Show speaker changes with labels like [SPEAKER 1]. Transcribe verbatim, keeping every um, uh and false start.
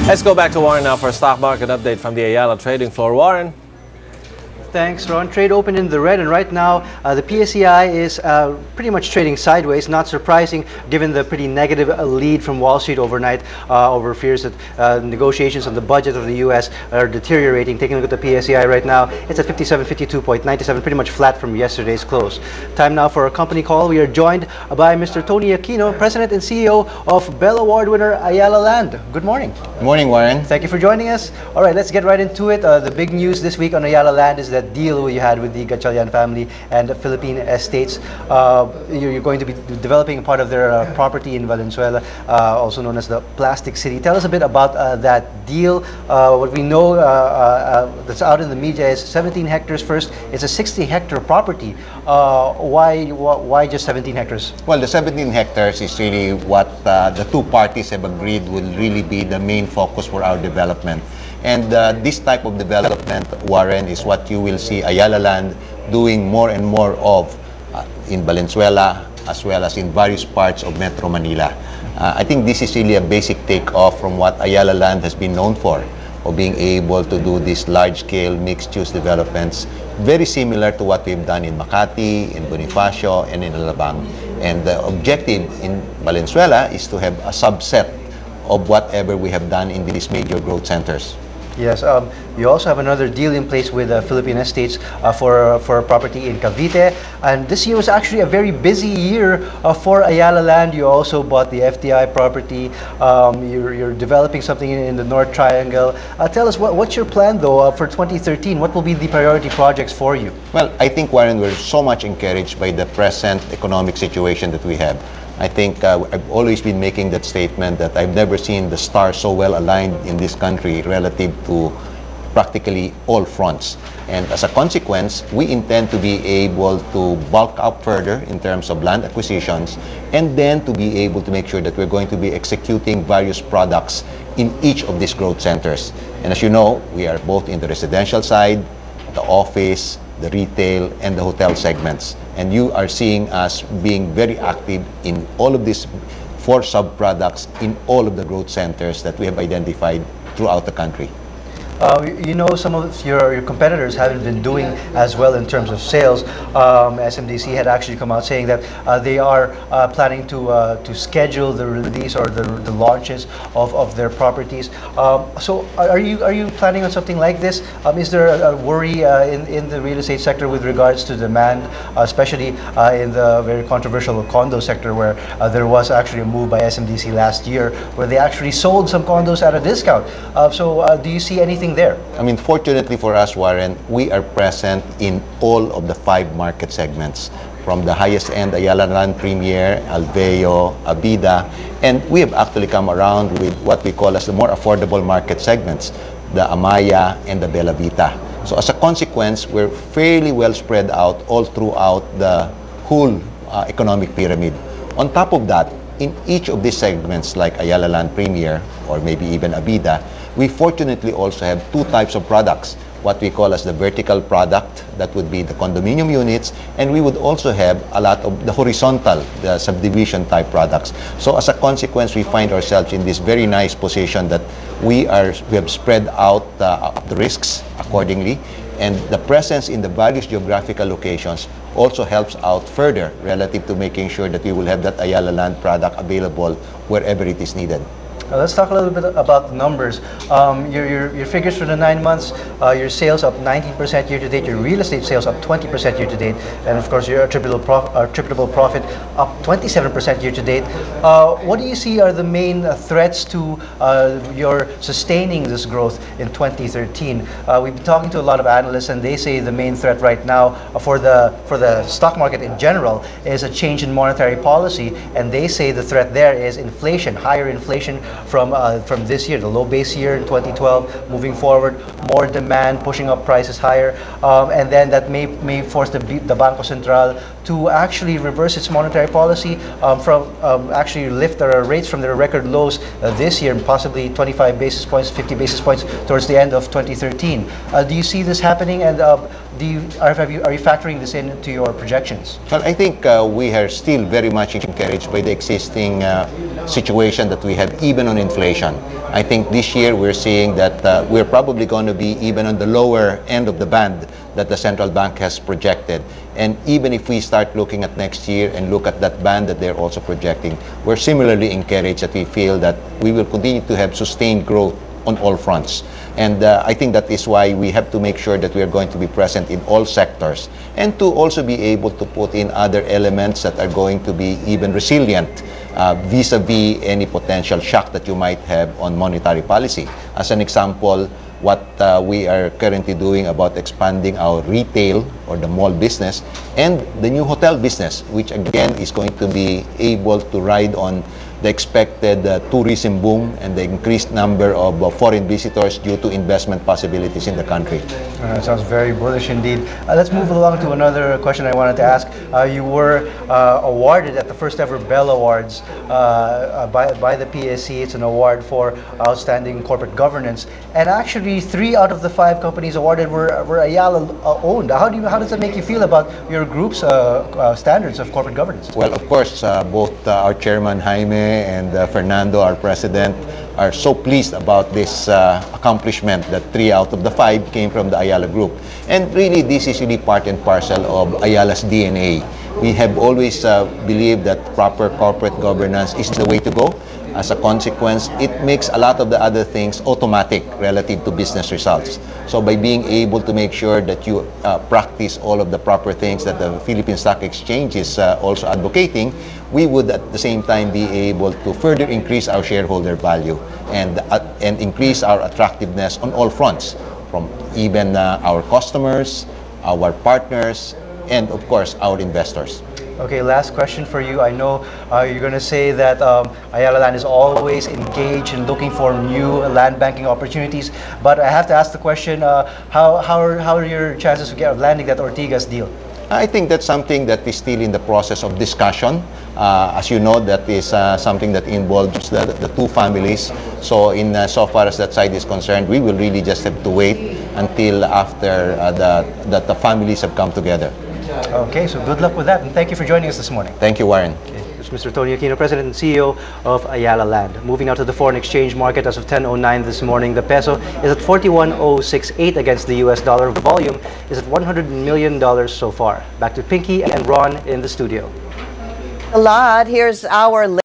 [SPEAKER 1] Let's go back to Warren now for a stock market update from the Ayala trading floor. Warren.
[SPEAKER 2] Thanks, Ron. Trade opened in the red, and right now uh, the P S E I is uh, pretty much trading sideways. Not surprising, given the pretty negative uh, lead from Wall Street overnight uh, over fears that uh, negotiations on the budget of the U S are deteriorating. Taking a look at the P S E I right now, it's at fifty-seven fifty-two point nine seven, pretty much flat from yesterday's close. Time now for a company call. We are joined by Mister Tony Aquino, President and C E O of Bell Award winner Ayala Land. Good morning.
[SPEAKER 3] Good morning, Warren.
[SPEAKER 2] Thank you for joining us. All right, let's get right into it. Uh, the big news this week on Ayala Land is that deal you had with the Gatchalian family and the Philippine Estates. Uh, you're, you're going to be developing a part of their uh, property in Valenzuela, uh, also known as the Plastic City. Tell us a bit about uh, that deal. Uh, what we know uh, uh, that's out in the media is seventeen hectares first. It's a sixty hectare property. Uh, why, wh why just seventeen hectares?
[SPEAKER 3] Well, the seventeen hectares is really what uh, the two parties have agreed will really be the main focus for our development. And uh, this type of development, Warren, is what you will see Ayala Land doing more and more of uh, in Valenzuela, as well as in various parts of Metro Manila. Uh, I think this is really a basic takeoff from what Ayala Land has been known for, of being able to do these large-scale mixed-use developments, very similar to what we've done in Makati, in Bonifacio, and in Alabang. And the objective in Valenzuela is to have a subset of whatever we have done in these major growth centers.
[SPEAKER 2] Yes, um, you also have another deal in place with uh, Philippine Estates uh, for for a property in Cavite, and this year was actually a very busy year uh, for Ayala Land. You also bought the F T I property. Um, you're, you're developing something in, in the North Triangle. Uh, tell us what, what's your plan though uh, for twenty thirteen? What will be the priority projects for you?
[SPEAKER 3] Well, I think, Warren, we're so much encouraged by the present economic situation that we have. I think uh, I've always been making that statement that I've never seen the stars so well aligned in this country relative to practically all fronts. And as a consequence, we intend to be able to bulk up further in terms of land acquisitions, and then to be able to make sure that we're going to be executing various products in each of these growth centers. And as you know, we are both in the residential side, the office, the retail, and the hotel segments. And you are seeing us being very active in all of these four sub-products in all of the growth centers that we have identified throughout the country.
[SPEAKER 2] Uh, you know, some of your, your competitors haven't been doing as well in terms of sales. Um, S M D C had actually come out saying that uh, they are uh, planning to uh, to schedule the release or the, the launches of, of their properties. Um, so, are you are you planning on something like this? Um, is there a, a worry uh, in in the real estate sector with regards to demand, uh, especially uh, in the very controversial condo sector, where uh, there was actually a move by S M D C last year where they actually sold some condos at a discount. Uh, so, uh, do you see anything there?
[SPEAKER 3] I mean, fortunately for us, Warren, we are present in all of the five market segments, from the highest end Ayala Land Premier, Alveo, Abida, and we have actually come around with what we call as the more affordable market segments, the Amaya and the Bella Vita. So as a consequence, we're fairly well spread out all throughout the whole uh, economic pyramid. On top of that, in each of these segments, like Ayala Land Premier or maybe even Abida, we fortunately also have two types of products. What we call as the vertical product, that would be the condominium units, and we would also have a lot of the horizontal, the subdivision type products. So as a consequence, we find ourselves in this very nice position that we are we have spread out uh, the risks accordingly, and the presence in the various geographical locations also helps out further relative to making sure that we will have that Ayala Land product available wherever it is needed.
[SPEAKER 2] Uh, let's talk a little bit about the numbers. Um, your, your, your figures for the nine months, uh, your sales up nineteen percent year to date, your real estate sales up twenty percent year to date, and of course your attributable, prof attributable profit up twenty-seven percent year to date. Uh, what do you see are the main uh, threats to uh, your sustaining this growth in twenty thirteen? Uh, we've been talking to a lot of analysts, and they say the main threat right now uh, for the for the stock market in general is a change in monetary policy, and they say the threat there is inflation, higher inflation from uh, from this year, the low base year in twenty twelve, moving forward, more demand pushing up prices higher, um, and then that may may force the the Bangko Sentral to actually reverse its monetary policy, um, from um, actually lift their rates from their record lows uh, this year, possibly twenty-five basis points, fifty basis points towards the end of twenty thirteen. Uh, do you see this happening, and uh, do you are, have you are you factoring this into your projections?
[SPEAKER 3] Well, I think uh, we are still very much encouraged by the existing uh, situation that we have, even on inflation. I think this year we're seeing that uh, we're probably going to be even on the lower end of the band that the central bank has projected. And even if we start looking at next year and look at that band that they're also projecting, we're similarly encouraged that we feel that we will continue to have sustained growth on all fronts. And uh, I think that is why we have to make sure that we are going to be present in all sectors and to also be able to put in other elements that are going to be even resilient uh, vis-a-vis any potential shock that you might have on monetary policy. As an example, what uh, we are currently doing about expanding our retail or the mall business and the new hotel business, which again is going to be able to ride on the expected uh, tourism boom and the increased number of uh, foreign visitors due to investment possibilities in the country.
[SPEAKER 2] Uh, that sounds very bullish indeed. Uh, let's move along to another question I wanted to ask. Uh, you were uh, awarded at the first ever Bell Awards uh, uh, by, by the P S C. It's an award for outstanding corporate governance. And actually, three out of the five companies awarded were, were Ayala uh, owned. How, do you, how does that make you feel about your group's uh, uh, standards of corporate governance?
[SPEAKER 3] Well, of course, uh, both uh, our chairman, Jaime, and uh, Fernando, our president, are so pleased about this uh, accomplishment that three out of the five came from the Ayala Group. And really, this is really part and parcel of Ayala's D N A. We have always uh, believed that proper corporate governance is the way to go. As a consequence, it makes a lot of the other things automatic relative to business results. So by being able to make sure that you uh, practice all of the proper things that the Philippine Stock Exchange is uh, also advocating, we would at the same time be able to further increase our shareholder value and, uh, and increase our attractiveness on all fronts, from even uh, our customers, our partners, and of course, our investors.
[SPEAKER 2] Okay, last question for you. I know uh, you're going to say that um, Ayala Land is always engaged in looking for new land banking opportunities, but I have to ask the question, uh, how, how, are, how are your chances of, get, of landing that Ortigas deal?
[SPEAKER 3] I think that's something that is still in the process of discussion. Uh, as you know, that is uh, something that involves the, the two families. So in uh, so far as that side is concerned, we will really just have to wait until after uh, the, that the families have come together.
[SPEAKER 2] Okay, so good luck with that, and thank you for joining us this morning.
[SPEAKER 3] Thank you, Warren.
[SPEAKER 2] Okay, it's Mister Tony Aquino, President and C E O of Ayala Land. Moving out to the foreign exchange market as of ten oh nine this morning, the peso is at forty-one oh sixty-eight against the U S dollar. Volume is at one hundred million dollars so far. Back to Pinky and Ron in the studio.
[SPEAKER 4] A lot. Here's our